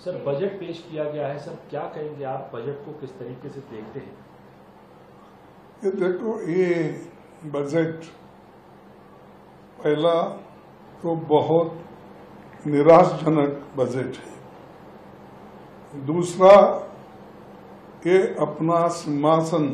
Sir budget पेश किया गया है, सर क्या कहेंगे आप, बजट को किस तरीके से देखते हैं? ये देखो, ये बजट पहला तो बहुत निराशजनक बजट है। दूसरा, ये अपना सिंहासन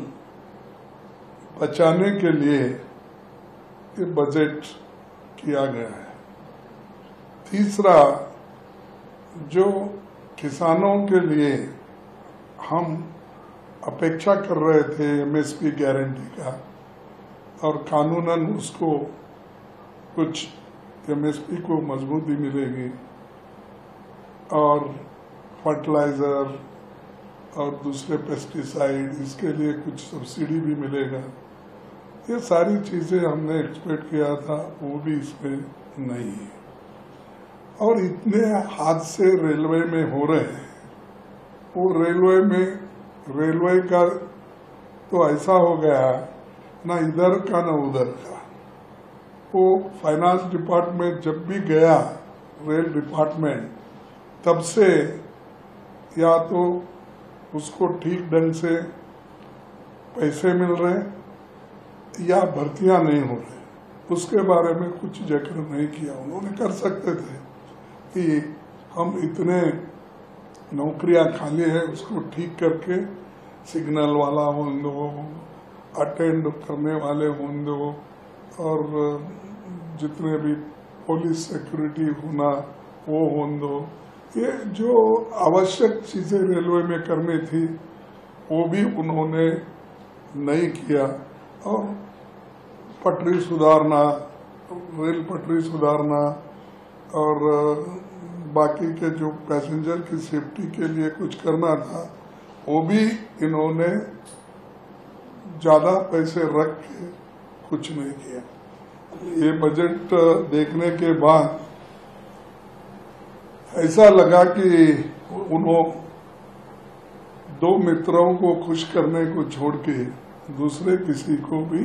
बचाने के लिए ये बजट किया गया है। तीसरा, जो किसानों के लिए हम अपेक्षा कर रहे थे एमएसपी गारंटी का, और कानूनन उसको कुछ एमएसपी को मजबूती मिलेगी और फर्टिलाइजर और दूसरे पेस्टिसाइड, इसके लिए कुछ सब्सिडी भी मिलेगा। ये सारी चीजें हमने एक्सपेक्ट किया था, वो भी इसमें नहीं है। और इतने हादसे रेलवे में हो रहे हैं, वो रेलवे का तो ऐसा हो गया ना इधर का ना उधर का। वो फाइनेंस डिपार्टमेंट जब भी गया, रेल डिपार्टमेंट, तब से या तो उसको ठीक ढंग से पैसे मिल रहे या भर्तियां नहीं हो रही, उसके बारे में कुछ जिक्र नहीं किया। उन्होंने कर सकते थे कि हम इतने नौकरियां खाली है, उसको ठीक करके सिग्नल वाला होंदो, अटेंड करने वाले होंदो, और जितने भी पुलिस सिक्योरिटी होना वो होंदो, ये जो आवश्यक चीजें रेलवे में करनी थी वो भी उन्होंने नहीं किया। और पटरी सुधारना, रेल पटरी सुधारना और बाकी के जो पैसेंजर की सेफ्टी के लिए कुछ करना था, वो भी इन्होंने ज्यादा पैसे रख के कुछ नहीं किया। ये बजट देखने के बाद ऐसा लगा कि उन्होंने दो मित्रों को खुश करने को छोड़ के दूसरे किसी को भी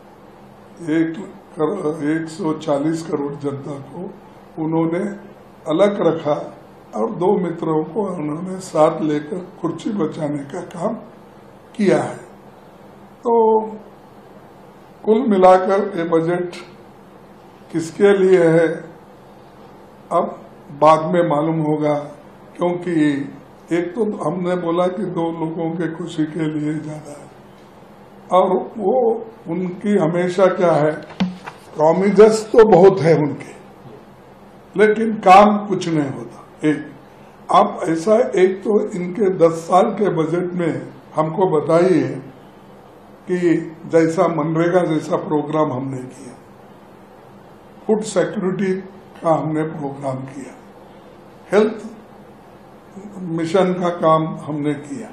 140 करोड़ जनता को उन्होंने अलग रखा, और दो मित्रों को उन्होंने साथ लेकर कुर्सी बचाने का काम किया है। तो कुल मिलाकर ये बजट किसके लिए है अब बाद में मालूम होगा, क्योंकि एक तो हमने बोला कि दो लोगों के खुशी के लिए ज्यादा है, और वो उनकी हमेशा क्या है, प्रॉमिसेस तो बहुत है उनके, लेकिन काम कुछ नहीं होता। एक आप ऐसा, एक तो इनके 10 साल के बजट में हमको बताइए कि जैसा मनरेगा जैसा प्रोग्राम हमने किया, फूड सिक्योरिटी का हमने प्रोग्राम किया, हेल्थ मिशन का काम हमने किया,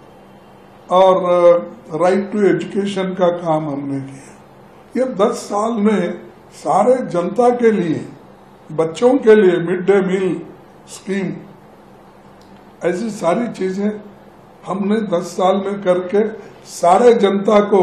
और राइट टू एजुकेशन का काम हमने किया। ये 10 साल में सारे जनता के लिए, बच्चों के लिए मिड डे मील स्कीम, ऐसी सारी चीजें हमने 10 साल में करके सारे जनता को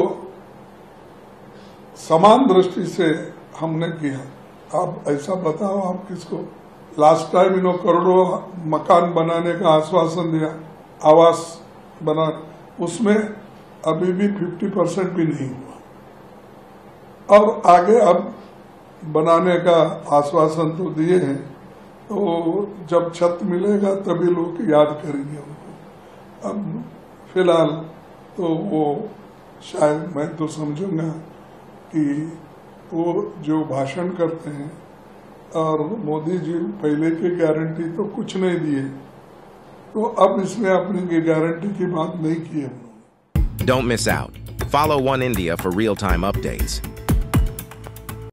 समान दृष्टि से हमने किया। आप ऐसा बताओ, आप किसको लास्ट टाइम इन्होंने करोड़ों मकान बनाने का आश्वासन दिया, आवास बना, उसमें अभी भी 50% भी नहीं हुआ, और आगे अब बनाने का आश्वासन तो दिए हैं, तो जब छत मिलेगा तभी लोग याद करेंगे उनको। अब फिलहाल तो वो शायद, मैं तो समझूंगा कि वो जो भाषण करते हैं, और मोदी जी पहले की गारंटी तो कुछ नहीं दिए, तो अब इसमें अपनी गारंटी की बात नहीं की है। Don't miss out. Follow One India for real-time updates.